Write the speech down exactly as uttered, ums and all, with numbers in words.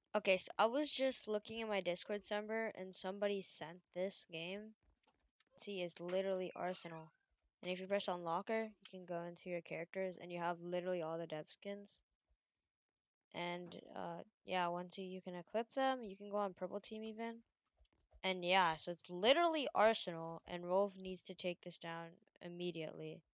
Okay, so I was just looking at my Discord server and somebody sent this game. See, it's literally Arsenal. And if you press on locker, you can go into your characters and you have literally all the dev skins. And uh, yeah, once you, you can equip them, you can go on purple team even. And yeah, so it's literally Arsenal, and Rolf needs to take this down immediately.